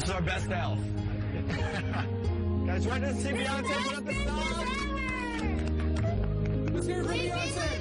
was our best elf. Guys, ready to see Beyonce put up the song? Let's hear it for Beyonce.